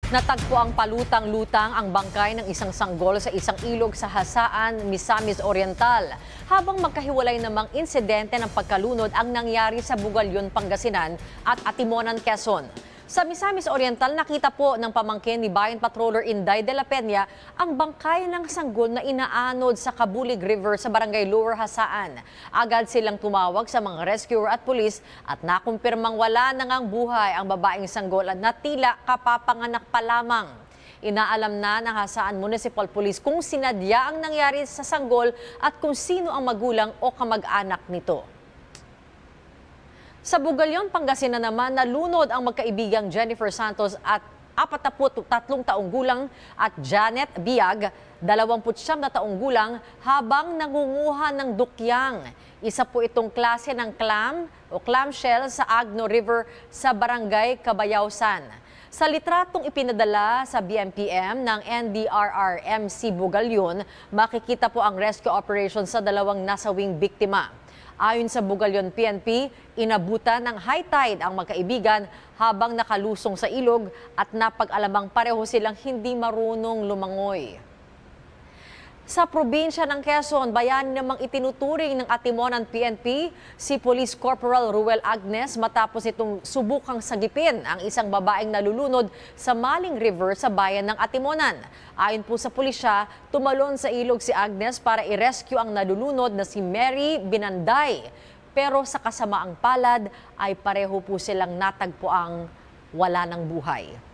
Natagpo ang palutang-lutang ang bangkay ng isang sanggol sa isang ilog sa Hasaan, Misamis Oriental. Habang magkahiwalay namang insidente ng pagkalunod ang nangyari sa Bugalyon, Pangasinan at Atimonan, Quezon. Sa Misamis Oriental, nakita po ng pamangkin ni Bayan Patroller Inday de la Peña ang bangkay ng sanggol na inaanod sa Kabulig River sa Barangay Lower Hasaan. Agad silang tumawag sa mga rescuer at pulis at nakumpirmang wala na ngang buhay ang babaeng sanggol na tila kapapanganak pa lamang. Inaalam na ng Hasaan Municipal Police kung sinadya ang nangyari sa sanggol at kung sino ang magulang o kamag-anak nito. Sa Bugalyon, Pangasinan naman, nalunod ang magkaibigang Jennifer Santos at 43 taong gulang at Janet Biag, 29 na taong gulang, habang nangunguha ng dukyang. Isa po itong klase ng clam o clamshell sa Agno River sa Barangay Cabayausan. Sa litratong ipinadala sa BMPM ng NDRRMC Bugalyon, makikita po ang rescue operation sa dalawang nasawing biktima. Ayon sa Bugalyon PNP, inabutan ng high tide ang magkaibigan habang nakalusong sa ilog at napag-alamang pareho silang hindi marunong lumangoy. Sa probinsya ng Quezon, bayani namang itinuturing ng Atimonan PNP si Police Corporal Ruel Agnes matapos itong subukang sagipin ang isang babaeng nalulunod sa Maling River sa bayan ng Atimonan. Ayon po sa pulisya, tumalon sa ilog si Agnes para i-rescue ang nalulunod na si Mary Binanday. Pero sa kasamaang palad ay pareho po silang natagpuang wala ng buhay.